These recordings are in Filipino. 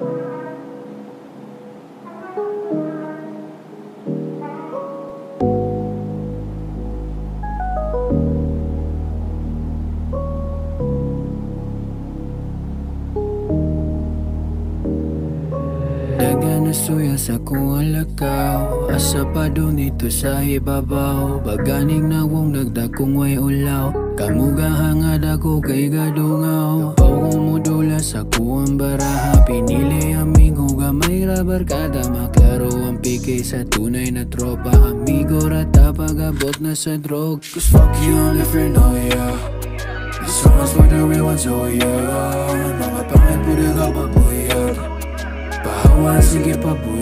Dagan na suya sa kuang lakaw, asa pa doon ito sa ibabaw. Baganing nawong nagdakong way ulaw, kamugahangad ako kay gadungaw. Kapaw mo dula sa kuang baraha, pinili amigo gamay ra barkada. Maklaro ang pike sa tunay na tropa, amigo rata pag-abot na sa drog. Cause fuck you on the friend, oh yeah. This song is for the real ones, oh yeah. Mga pangit po rin ka pabuyag, pahawa sige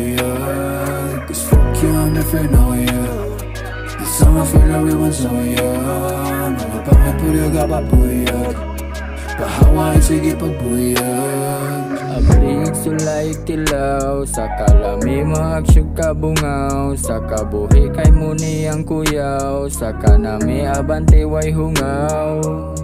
pabuyag. Cause fuck you on the friend, oh yeah. This song is for the real ones, oh yeah. Mga pangit po rin ka pabuyag, pahawa sige pabuyag. Ablig sulay tilaw, sa kalami maagsyog kabungaw. Sa kabuhi kay muni ang kuyaw, sa kanami abante way hungaw.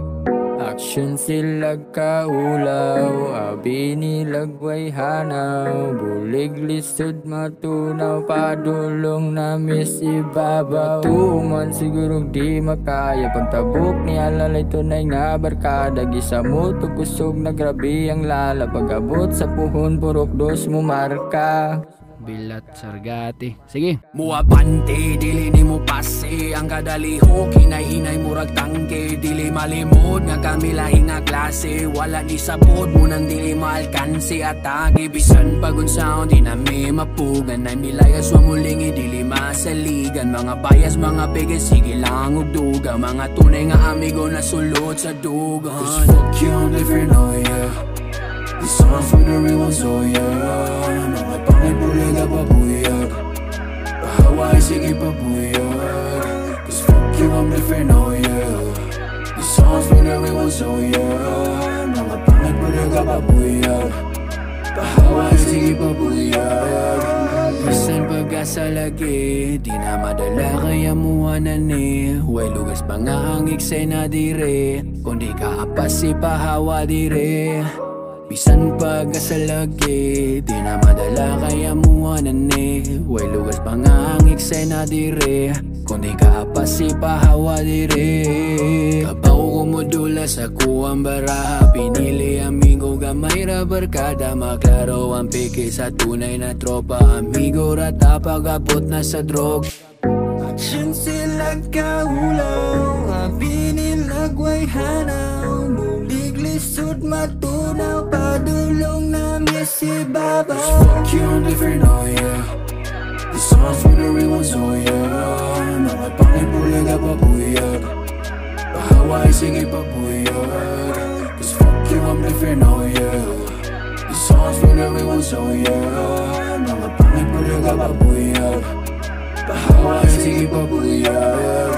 Action silag kaulaw, abi nilag way hanaw. Bulig lisod matunaw, padulong nami si babaw. Tuman siguro di makaya, pagtabok ni alalay tunay nga barkada. Gisa mo to kusog na grabe ang lala, pag-abot sa puhon purok dos mo marka. Bilat sargati. Sige. Muabante, dili ni mo pase. Ang kadaliho, kinay-hinay murag tangke. Dili malimod, nga kami lahi nga klase. Wala ni sabod, munang dili maalkansi. Atake, bisan pagunsaon, di na may mapugan. Ay milayas wa mulingi, dili masaligan. Mga bayas, mga pege, sige lang ugduga. Mga tunay nga amigo na sulod sa dugan. Cause fuck you on the friend, oh yeah. This song for the real ones, oh yeah. Mga pangit puli ka pabuyag, pahawa sige pabuyag. Cause fuck you on the friend, oh yeah. This song for the real ones, oh yeah. Mga pangit puli ka pabuyag, pahawa sige pabuyag. Bisan pag-asa lagi, di na madala kaya muwanan eh. Way lugas pa nga ang iksay na dire, kundi kaapas si pahawa dire. Bisan pag-asa lagi, di na madala kaya muwanan eh. Way lugas pa nga ang iksay na dire, kundi kaapas si pahawa dire. Kapaw kumudula sa kuang baraha, pinili amigo gamay ra barkada. Maklaro ang pike sa tunay na tropa, amigo rata pag-abot na sa drog. Action silag kaulaw, abi nilag way hanaw. Bulig lisod matunaw, padulong nami si babaw. Cause fuck you on the friend, oh yeah. This song's for the real ones, oh yeah. Mga pangit puli ka pabuyag, pahawa sige pabuyag. Cause fuck you on the friend, oh yeah. This song's for the real ones, oh yeah. Mga pangit puli ka pabuyag, pahawa sige pabuyag.